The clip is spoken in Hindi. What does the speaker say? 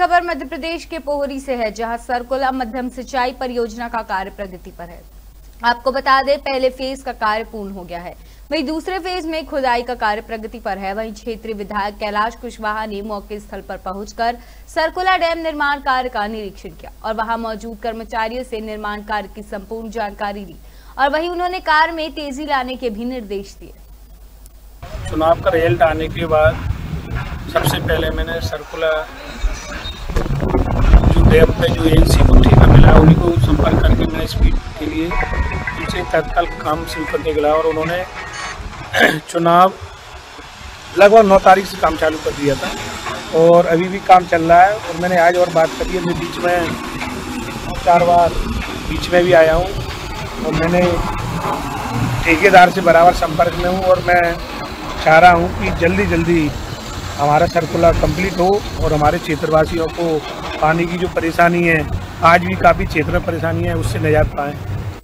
खबर मध्य प्रदेश के पोहरी से है, जहां सरकुला मध्यम सिंचाई परियोजना का कार्य प्रगति पर है। आपको बता दें, पहले फेज का कार्य पूर्ण हो गया है, वहीं दूसरे फेज में खुदाई का कार्य प्रगति पर है। वहीं क्षेत्रीय विधायक कैलाश कुशवाहा ने मौके स्थल पर पहुंचकर सरकुला डैम निर्माण कार्य का निरीक्षण किया और वहां मौजूद कर्मचारियों से निर्माण कार्य की संपूर्ण जानकारी ली और वहीं उन्होंने कार्य में तेजी लाने के भी निर्देश दिए। चुनाव का रिजल्ट आने के बाद सबसे पहले मैंने सरकुला जो डैम पे जो एजेंसी को ठेका मिला उन्हीं को संपर्क करके मैंने स्पीड के लिए पीछे तत्काल काम शुरू करने गया और उन्होंने चुनाव लगभग 9 तारीख से काम चालू कर दिया था और अभी भी काम चल रहा है। और मैंने आज और बात करी है, मैं बीच में 4 बार बीच में भी आया हूँ और मैंने ठेकेदार से बराबर संपर्क में हूँ और मैं चाह रहा हूँ कि जल्दी हमारा सरकुला कंप्लीट हो और हमारे क्षेत्रवासियों को पानी की जो परेशानी है, आज भी काफ़ी क्षेत्र में परेशानी है, उससे निजात पाएँ।